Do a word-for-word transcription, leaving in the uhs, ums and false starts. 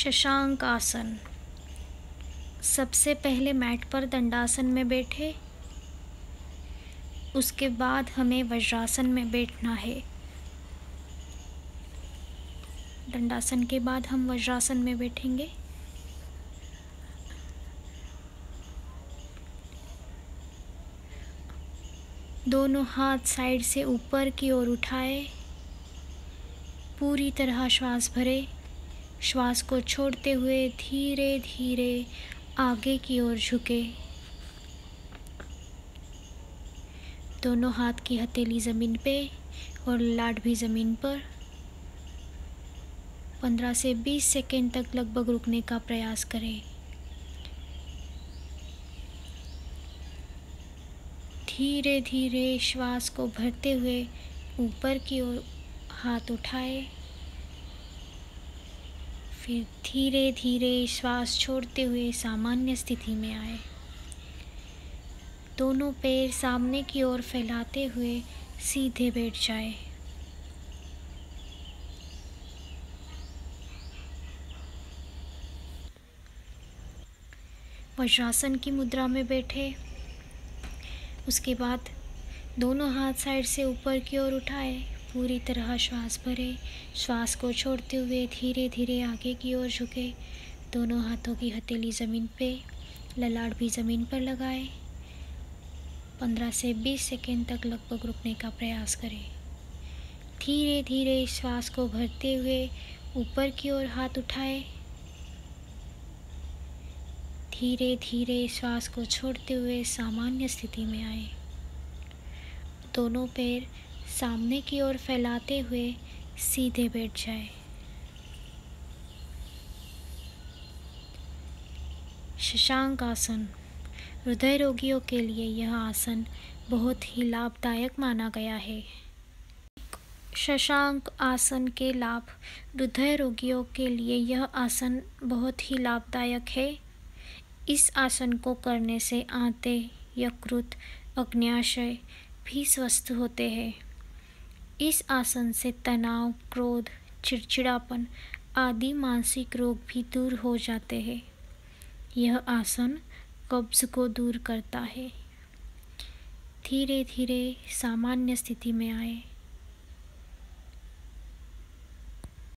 शशांक आसन। सबसे पहले मैट पर दंडासन में बैठे, उसके बाद हमें वज्रासन में बैठना है। दंडासन के बाद हम वज्रासन में बैठेंगे। दोनों हाथ साइड से ऊपर की ओर उठाए, पूरी तरह श्वास भरे, श्वास को छोड़ते हुए धीरे धीरे आगे की ओर झुके। दोनों हाथ की हथेली ज़मीन पे और लाट भी ज़मीन पर। पंद्रह से बीस सेकेंड तक लगभग रुकने का प्रयास करें। धीरे धीरे श्वास को भरते हुए ऊपर की ओर हाथ उठाए, फिर धीरे धीरे श्वास छोड़ते हुए सामान्य स्थिति में आए। दोनों पैर सामने की ओर फैलाते हुए सीधे बैठ जाए। वज्रासन की मुद्रा में बैठे। उसके बाद दोनों हाथ साइड से ऊपर की ओर उठाए, पूरी तरह श्वास भरे, श्वास को छोड़ते हुए धीरे धीरे आगे की ओर झुके। दोनों हाथों की हथेली ज़मीन पे, ललाट भी ज़मीन पर लगाए। पंद्रह से बीस सेकेंड तक लगभग रुकने का प्रयास करें। धीरे धीरे श्वास को भरते हुए ऊपर की ओर हाथ उठाए, धीरे धीरे श्वास को छोड़ते हुए सामान्य स्थिति में आए। दोनों पैर सामने की ओर फैलाते हुए सीधे बैठ जाए। शशांक आसन। हृदय रोगियों के लिए यह आसन बहुत ही लाभदायक माना गया है। शशांक आसन के लाभ। हृदय रोगियों के लिए यह आसन बहुत ही लाभदायक है। इस आसन को करने से आंतें, यकृत, अग्न्याशय भी स्वस्थ होते हैं। इस आसन से तनाव, क्रोध, चिड़चिड़ापन आदि मानसिक रोग भी दूर हो जाते हैं। यह आसन कब्ज को दूर करता है। धीरे धीरे सामान्य स्थिति में आए।